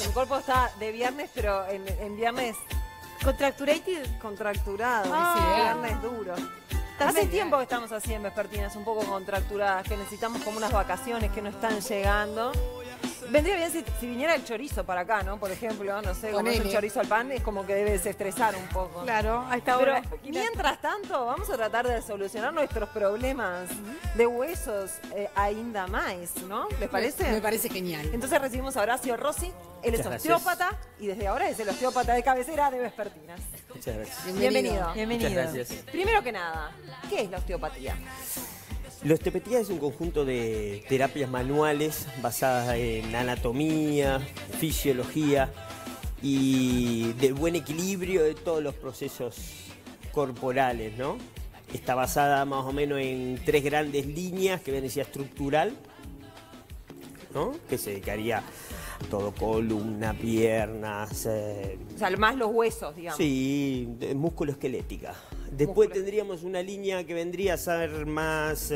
Mi cuerpo está de viernes, pero en viernes contracturado. Viernes duro. Hace tiempo que estamos así en vespertinas, un poco contracturadas, que necesitamos como unas vacaciones que no están llegando. Vendría bien si viniera el chorizo para acá, ¿no? Por ejemplo, no sé, comer un chorizo al pan es como que debe desestresar un poco. Claro, a esta hora. Pero mientras tanto, vamos a tratar de solucionar nuestros problemas de huesos ainda más, ¿no? ¿Les parece? Me parece genial. Entonces recibimos a Horacio Rossi, él es osteópata y desde ahora es el osteópata de cabecera de Vespertinas. Muchas gracias. Bienvenido. Muchas gracias. Primero que nada, ¿qué es la osteopatía? La osteopatía es un conjunto de terapias manuales basadas en anatomía, fisiología y de buen equilibrio de todos los procesos corporales, ¿no? Está basada más o menos en 3 grandes líneas que ven decía estructural, ¿no? Que se dedicaría a todo, columna, piernas. O sea, más los huesos, digamos. Sí, músculo-esquelética. Después tendríamos una línea que vendría a ser más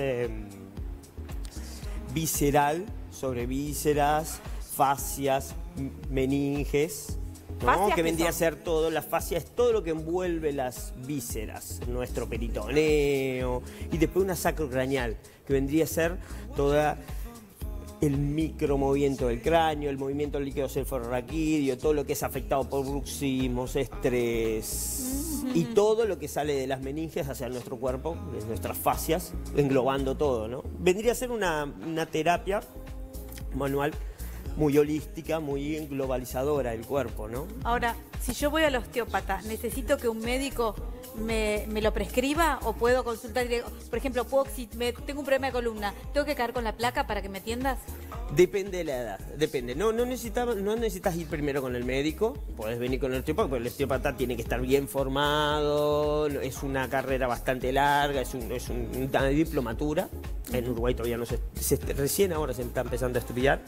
visceral, sobre vísceras, fascias, meninges, ¿no? Que vendría a ser todo, la fascia es todo lo que envuelve las vísceras, nuestro peritoneo, y después una sacrocraneal, que vendría a ser toda el micromovimiento del cráneo, el movimiento del líquido cefalorraquídeo, todo lo que es afectado por bruxismos, estrés y todo lo que sale de las meninges hacia nuestro cuerpo, de nuestras fascias, englobando todo, ¿no? Vendría a ser una terapia manual muy holística, muy globalizadora del cuerpo, ¿no? Ahora, si yo voy al osteópata, ¿necesito que un médico me lo prescriba o puedo consultar? Por ejemplo, si tengo un problema de columna, ¿tengo que caer con la placa para que me atiendas? Depende de la edad, depende. No necesitas ir primero con el médico, podés venir con el osteópata, pero el osteópata tiene que estar bien formado, es una carrera bastante larga, es una diplomatura. En Uruguay todavía no recién ahora se está empezando a estudiar.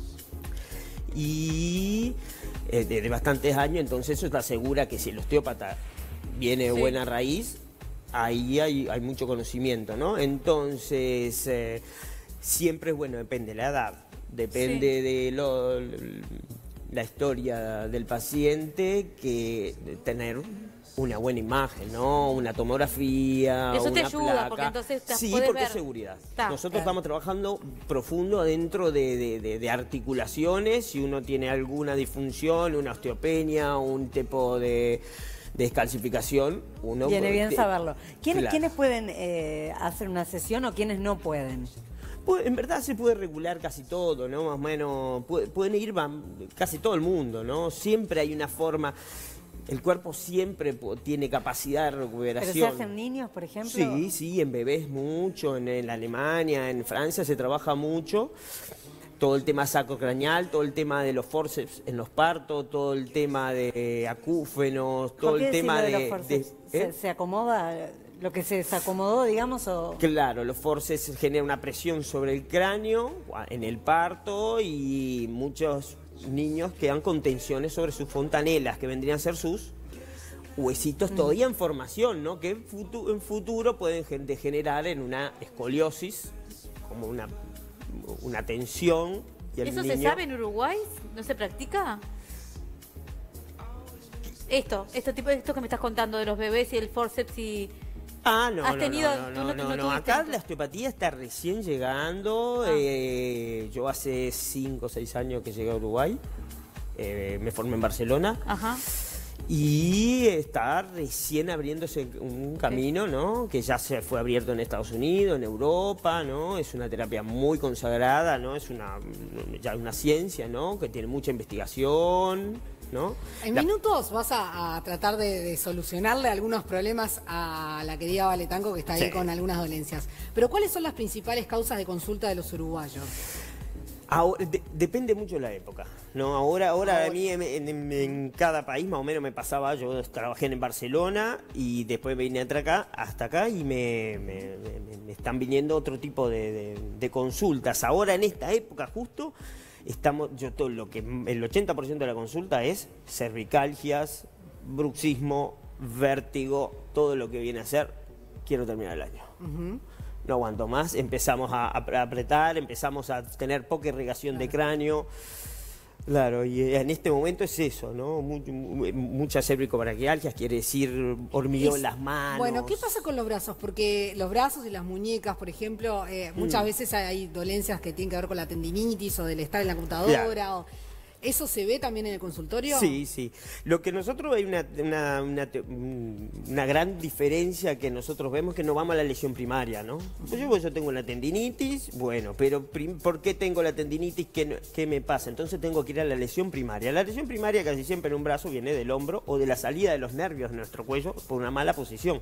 Y de bastantes años, entonces eso te asegura que si el osteópata viene de buena raíz, ahí hay mucho conocimiento, ¿no? Entonces, siempre es bueno, depende de la edad, depende de la historia del paciente, que tener una buena imagen, ¿no? Una tomografía, eso te una ayuda, placa. porque entonces sí, podés porque ver. Es seguridad. Está, Nosotros estamos trabajando profundo dentro de articulaciones. Si uno tiene alguna disfunción, una osteopenia, un tipo de descalcificación, uno... Viene bien saberlo. Claro. ¿Quiénes pueden hacer una sesión o quiénes no pueden? En verdad se puede regular casi todo, ¿no? Más o menos, pueden ir casi todo el mundo, ¿no? Siempre hay una forma... El cuerpo siempre tiene capacidad de recuperación. ¿Pero se hacen niños, por ejemplo? Sí, sí, en bebés mucho, en Alemania, en Francia se trabaja mucho. Todo el tema sacrocraneal, todo el tema de los forceps en los partos, todo el tema de acúfenos, todo el tema de los forceps? ¿Se acomoda lo que se desacomodó, digamos? O... Claro, los forceps generan una presión sobre el cráneo en el parto y muchos niños quedan con tensiones sobre sus fontanelas, que vendrían a ser sus huesitos todavía en formación, ¿no? Que en futuro pueden degenerar en una escoliosis, como una tensión. Y el ¿Eso niño... se sabe en Uruguay? ¿No se practica? Esto que me estás contando de los bebés y el forceps y... Ah, no, ¿Has tenido, no. Acá la osteopatía está recién llegando. Yo hace 5 o 6 años que llegué a Uruguay. Me formé en Barcelona. Ajá. Y está recién abriéndose un camino, ¿no? Que ya se fue abierto en Estados Unidos, en Europa, ¿no? Es una terapia muy consagrada, ¿no? Es ya una ciencia, ¿no? Que tiene mucha investigación, ¿no? En minutos vas a tratar de solucionarle algunos problemas a la querida Valetanco, que está ahí con algunas dolencias. Pero ¿cuáles son las principales causas de consulta de los uruguayos? Ahora, depende mucho de la época, ¿no? Ahora a mí en cada país más o menos me pasaba, yo trabajé en Barcelona y después vine hasta acá y me están viniendo otro tipo de consultas. Ahora en esta época justo el 80% de la consulta es cervicalgias, bruxismo, vértigo, todo lo que viene a ser, quiero terminar el año. No aguanto más, empezamos a apretar, empezamos a tener poca irrigación de cráneo, Claro, y en este momento es eso, ¿no? Muchas cervicobraquialgias, quiere decir hormigueo en las manos. Bueno, ¿qué pasa con los brazos? Porque los brazos y las muñecas, por ejemplo, muchas veces hay dolencias que tienen que ver con la tendinitis o del estar en la computadora. Claro. ¿Eso se ve también en el consultorio? Sí, sí. Lo que nosotros hay una gran diferencia que nosotros vemos que no vamos a la lesión primaria, ¿no? Pues yo tengo la tendinitis, bueno, pero ¿por qué tengo la tendinitis? ¿Qué me pasa? Entonces tengo que ir a la lesión primaria. La lesión primaria casi siempre en un brazo viene del hombro o de la salida de los nervios de nuestro cuello por una mala posición.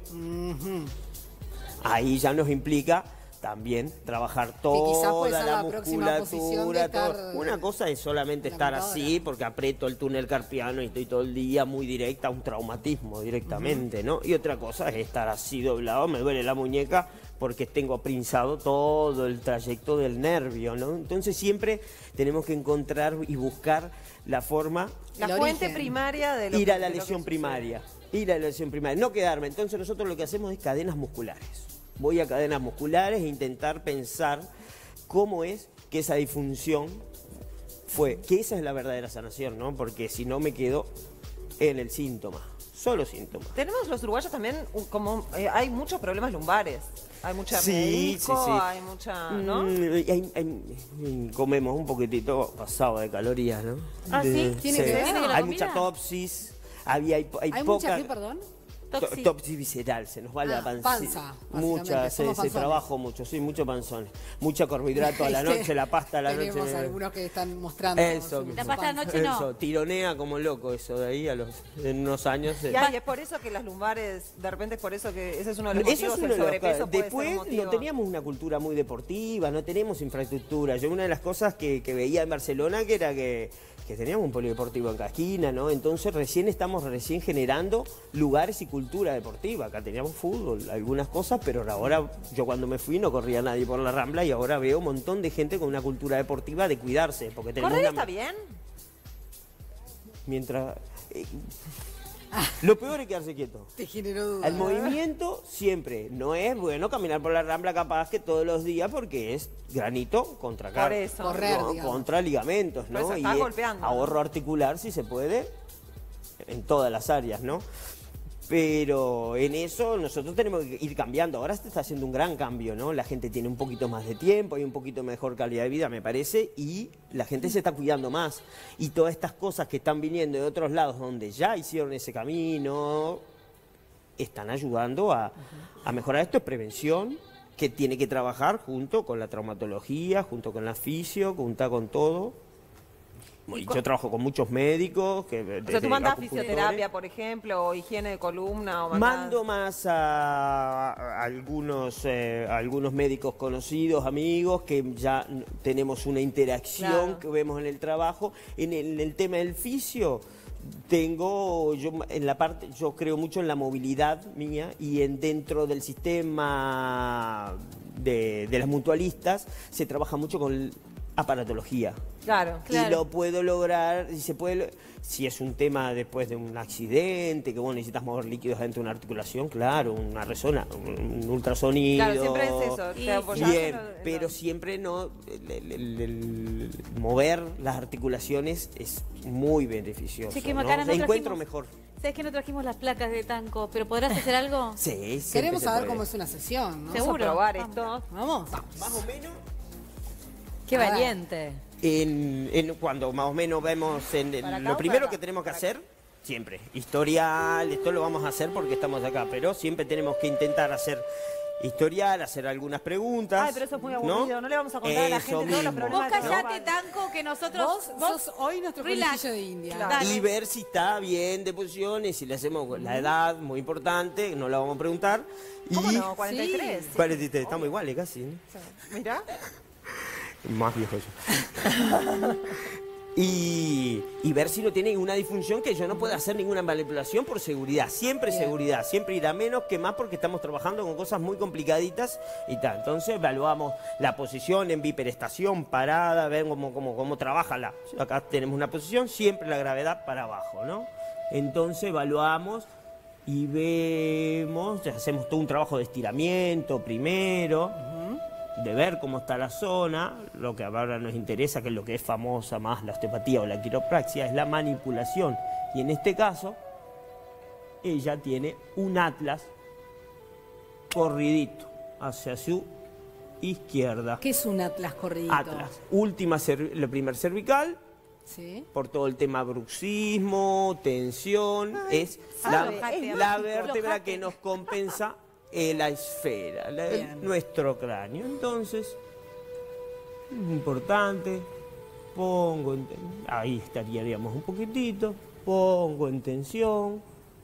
Ahí ya nos implica también trabajar toda la musculatura. Una cosa es solamente estar así porque aprieto el túnel carpiano y estoy todo el día muy directa, un traumatismo directamente, ¿no? Y otra cosa es estar así doblado, me duele la muñeca porque tengo prensado todo el trayecto del nervio, ¿no? Entonces siempre tenemos que encontrar y buscar la forma... La fuente primaria de lo ir a la de lo lesión que primaria. Ir a la lesión primaria, no quedarme. Entonces nosotros lo que hacemos es cadenas musculares. Voy a cadenas musculares e intentar pensar cómo es que esa disfunción fue, que esa es la verdadera sanación, ¿no? Porque si no me quedo en el síntoma, solo síntoma. Tenemos los uruguayos también, hay muchos problemas lumbares. Hay mucha médico, hay mucha, ¿no? Comemos un poquitito pasado de calorías, ¿no? Ah, sí, tiene que ver. Hay mucha topsis, hay poca... mucha, ¿qué, perdón? Topsis visceral, se nos va la panza. Se trabajo mucho, sí, mucho panzón. Mucho carbohidrato a la noche, la pasta a la noche. Tenemos algunos que están mostrando. Eso, la pasta a la noche no. Eso, tironea como loco eso de ahí en unos años. Y es por eso que las lumbares, de repente es por eso que ese es uno de los motivos, el sobrepeso puede Después ser un motivo. no teníamos una cultura muy deportiva, no tenemos infraestructura. Yo una de las cosas que veía en Barcelona que era que teníamos un polideportivo en cada esquina, ¿no? Entonces estamos generando lugares y cultura deportiva. Acá teníamos fútbol, algunas cosas, pero ahora yo cuando me fui no corría nadie por la Rambla y ahora veo un montón de gente con una cultura deportiva de cuidarse. Porque ¿Correr está bien? Mientras... Lo peor es quedarse quieto. Te generó duda. El movimiento siempre. No es bueno caminar por la Rambla capaz que todos los días porque es granito contra Por eso. Correr, contra ligamentos, ¿no? Por eso estás golpeando, ahorro articular si se puede en todas las áreas, ¿no? Pero en eso nosotros tenemos que ir cambiando. Ahora se está haciendo un gran cambio, ¿no? La gente tiene un poquito más de tiempo, hay un poquito mejor calidad de vida, me parece, y la gente se está cuidando más. Y todas estas cosas que están viniendo de otros lados donde ya hicieron ese camino, están ayudando a mejorar. Esto es prevención, que tiene que trabajar junto con la traumatología, junto con la fisio, junto con todo. Yo trabajo con muchos médicos. O sea, tú mandas fisioterapia, por ejemplo, o higiene de columna. O mando más a algunos médicos conocidos, amigos, que ya tenemos una interacción que vemos en el trabajo. En el tema del fisio, yo creo mucho en la movilidad mía y dentro del sistema de las mutualistas se trabaja mucho con aparatología. Claro. Y lo puedo lograr, si es un tema después de un accidente, que vos necesitas mover líquidos dentro de una articulación, claro, una un ultrasonido. Claro, siempre es eso. Bien, pero siempre no, el mover las articulaciones es muy beneficioso. Sí, qué ¿no? bacana, Encuentro mejor. ¿Sabes que no trajimos las placas de Tanco? ¿Pero podrás hacer algo? Sí, queremos saber cómo es una sesión, ¿no? Seguro. Vamos a probar esto. Vamos. Más o menos. Qué valiente. Cuando más o menos vemos lo primero que tenemos que hacer, siempre, historial, esto lo vamos a hacer porque estamos acá, pero siempre tenemos que intentar hacer historial, hacer algunas preguntas. Ay, pero eso es muy aburrido, no le vamos a contar a la gente todos los problemas. Vos callate, Tanco, que nosotros... Vos sos hoy nuestro conejillo de India. Claro. Y ver si está bien de posiciones, si le hacemos la edad, muy importante, no la vamos a preguntar. ¿Cómo no? 43. Sí. 43, estamos iguales casi, ¿no? Mirá. Más viejo yo. Y ver si no tiene una disfunción que yo no pueda hacer ninguna manipulación por seguridad. Siempre seguridad, siempre irá menos que más porque estamos trabajando con cosas muy complicaditas y tal. Entonces evaluamos la posición en biperestación, parada, ver cómo trabaja acá tenemos una posición, siempre la gravedad para abajo, ¿no? Entonces evaluamos y vemos, hacemos todo un trabajo de estiramiento primero. de ver cómo está la zona, lo que ahora nos interesa, que es lo que es famosa más la osteopatía o la quiropraxia, es la manipulación. Y en este caso, ella tiene un atlas corridito hacia su izquierda. ¿Qué es un atlas corridito? Atlas. La primer cervical, Sí. por todo el tema bruxismo, tensión, es la vértebra que nos compensa la esfera, nuestro cráneo. Entonces, es importante, ahí estaríamos un poquitito, pongo en tensión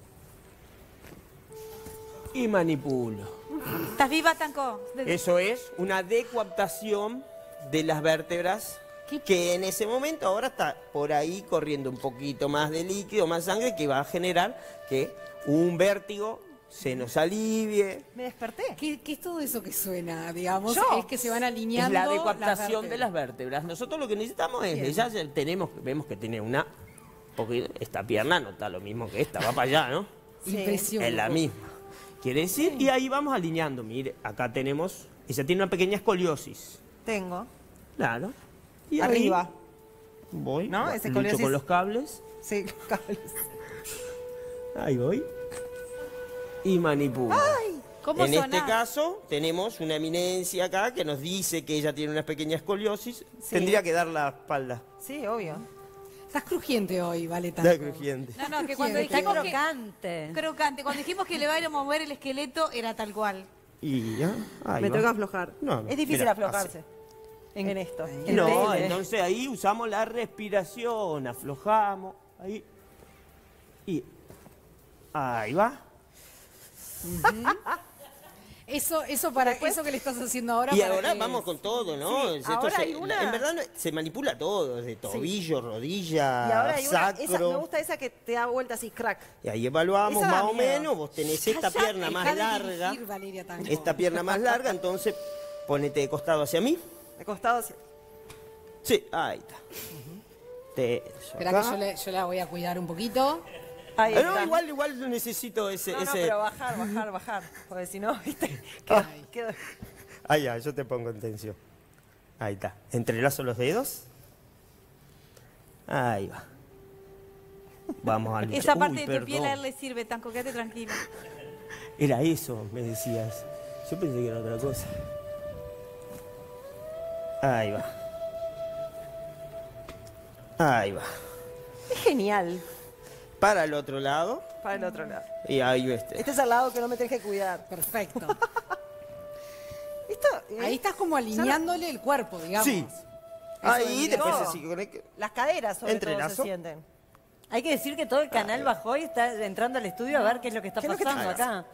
y manipulo. ¿Estás viva, Tanco? Eso es una decoaptación de las vértebras que en ese momento ahora está por ahí corriendo un poquito más de líquido, más sangre, que va a generar que un vértigo se nos alivie. Me desperté. ¿Qué es todo eso que suena, digamos? Yo. Es que se van alineando Es la decoaptación las de las vértebras. Nosotros lo que necesitamos es, vemos que tiene una, porque esta pierna no está lo mismo que esta, va para allá, ¿no? Impresionante. Es la misma. Quiere decir, y ahí vamos alineando. Mire, acá tenemos, ella tiene una pequeña escoliosis. Tengo. Claro. Y Arriba. ahí voy, ¿No? Esa lucho escoliosis. con los cables. Sí, cables. Ahí voy. Y manipulo. ¿Cómo En sonás? este caso, tenemos una eminencia acá que nos dice que ella tiene una pequeña escoliosis. Tendría que dar la espalda. Sí, obvio. Estás crujiente hoy, vale, Está tanto. crujiente. No, que cuando Está dijimos crocante. crocante, cuando dijimos que le va a ir a mover el esqueleto, era tal cual. Y ya, ahí Me va. toca aflojar. No, Es difícil mira, aflojarse en esto. No, entonces ahí usamos la respiración, aflojamos, ahí. Y ahí va. Eso que le estás haciendo ahora. Y para ahora que- vamos con todo, ¿no? Sí, Esto ahora hay una- En verdad se manipula todo, desde tobillo, rodilla, Y ahora hay una, sacro. me gusta esa que te da vuelta así, crack. Y ahí evaluamos Esa da más o miedo. menos, vos tenés esta pierna más Dejá de larga, dirigir, Valeria Tanco. esta pierna más larga, entonces ponete de costado hacia mí. De costado hacia... Sí, ahí está. Tenso Espera acá. que yo la voy a cuidar un poquito. Ahí Ah, no, está. igual necesito ese... No, ese... pero bajar. Porque si no, viste, quedo... Ahí ya, yo te pongo en tensión. Ahí está. Entrelazo los dedos. Ahí va. Vamos a luchar. Esa parte Uy, de tu piel a perdón. él le sirve, Tanco, quédate tranquilo. Era eso, me decías. Yo pensé que era otra cosa. Ahí va. Ahí va. Es genial. Para el otro lado. Para el otro lado. Y ahí Este es al lado que no me tenés que cuidar. Perfecto. Esto, Ahí estás como alineándole el cuerpo, digamos. Sí. Ahí vendría después todo. se conecta. Las caderas sobre todo Entrelazo. se sienten. Hay que decir que todo el canal bajó y está entrando al estudio a ver qué es lo que está ¿Qué es lo que pasando está acá.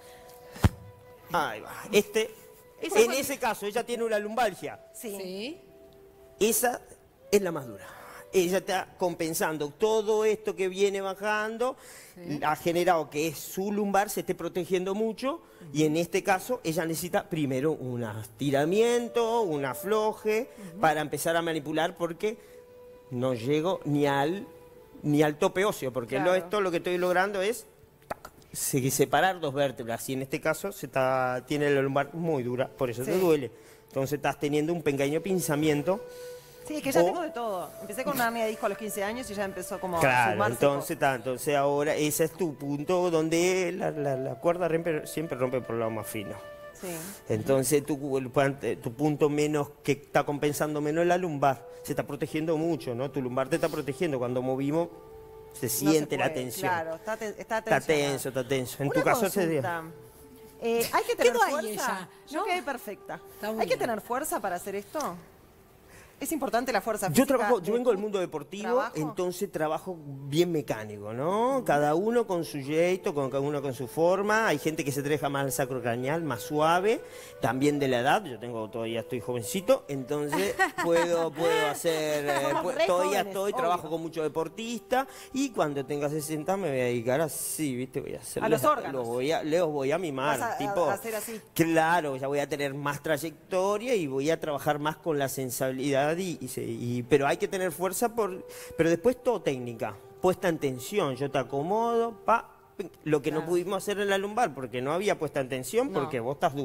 Ahí va. En ese caso, ella tiene una lumbalgia. Sí. Sí. Esa es la más dura. Ella está compensando todo esto que viene bajando, ha generado que su lumbar se esté protegiendo mucho y en este caso ella necesita primero un estiramiento, un afloje para empezar a manipular porque no llego ni al tope óseo, porque Claro. esto lo que estoy logrando es separar dos vértebras y en este caso tiene la lumbar muy dura, por eso te Sí. duele. Entonces estás teniendo un pequeño pinzamiento. Sí, es que ya O- tengo de todo. Empecé con una hernia de disco a los 15 años y ya empezó como a Claro, sumarse. entonces ahora ese es tu punto donde la cuerda siempre rompe por el lado más fino. Sí. Entonces tu punto menos que está compensando menos la lumbar, se está protegiendo mucho, ¿no? Tu lumbar te está protegiendo, cuando movimos se No se siente la puede, tensión. Claro, está Está tensionado. está tenso. En Una tu caso consulta. ¿Hay que tener Quedó ahí fuerza? ella, Yo ¿no? quedé perfecta. Está muy ¿Hay que bien. tener fuerza para hacer esto? ¿Es importante la fuerza Yo física? yo vengo del mundo deportivo, ¿Trabajo? entonces trabajo bien mecánico, ¿no? Cada uno con su jeito, cada uno con su forma. Hay gente que se trabaja más al sacrocraneal, más suave, también de la edad. Yo todavía estoy jovencito, entonces puedo hacer, Estamos re todavía jóvenes, obvio. trabajo con muchos deportistas y cuando tenga 60 me voy a dedicar así, ¿viste? Voy a hacer A los órganos. los voy a mimar, Vas a tipo, hacer así. Claro, ya voy a tener más trayectoria y voy a trabajar más con la sensibilidad, pero hay que tener fuerza, pero después todo técnica, puesta en tensión, yo te acomodo, lo que no pudimos hacer en la lumbar, porque no había puesta en tensión, No. porque vos estás dura.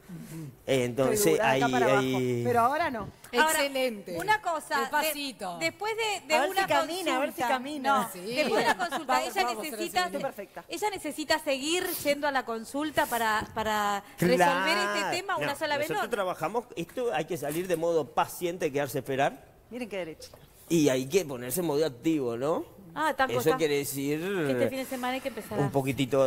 Entonces Acá para abajo. ahí... Pero ahora no. Ahora, Excelente. una cosa, Despacito. después de A ver una si camina, a ver si consulta, camina. no, Sí. después de una consulta, Vamos, ella vamos, necesita, Serafina. Perfecta. ella necesita seguir yendo a la consulta para resolver este tema una sola vez. Nosotros No, trabajamos, esto hay que salir de modo paciente, quedarse a esperar, Miren qué derechita. y hay que ponerse en modo activo, ¿no? Tanco, Eso está. quiere decir Que este fin de semana hay que empezar un a... poquitito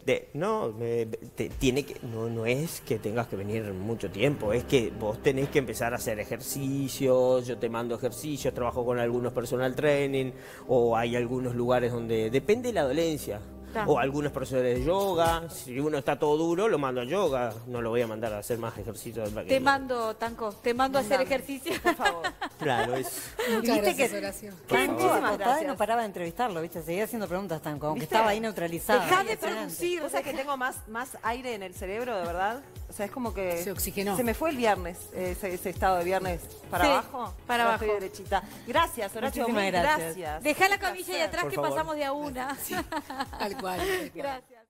no es que tengas que venir mucho tiempo, es que vos tenés que empezar a hacer ejercicios, yo te mando ejercicios, trabajo con algunos personal training, o hay algunos lugares donde, depende de la dolencia, o algunos profesores de yoga, si uno está todo duro, lo mando a yoga, no lo voy a mandar a hacer más ejercicios. Te mando, Tanco, te mando a hacer ejercicio. Por favor. Claro, es... Muchas Viste gracias, que- Horacio. Tanco Muchísimas acostada y gracias. no paraba de entrevistarlo, ¿viste? Seguía haciendo preguntas, Tanco, aunque ¿Viste? estaba ahí neutralizado. Dejá de Impresionante. producir. Cosa que tengo más aire en el cerebro, de verdad. O sea, es como que... Se oxigenó. Se me fue el viernes, ese estado de viernes para Sí, abajo. para Ya abajo. estoy derechita. Gracias, Horacio. Muchísimas Mil gracias. gracias. Dejá la camilla ahí atrás Por que favor. pasamos de a una. Tal cual. Gracias.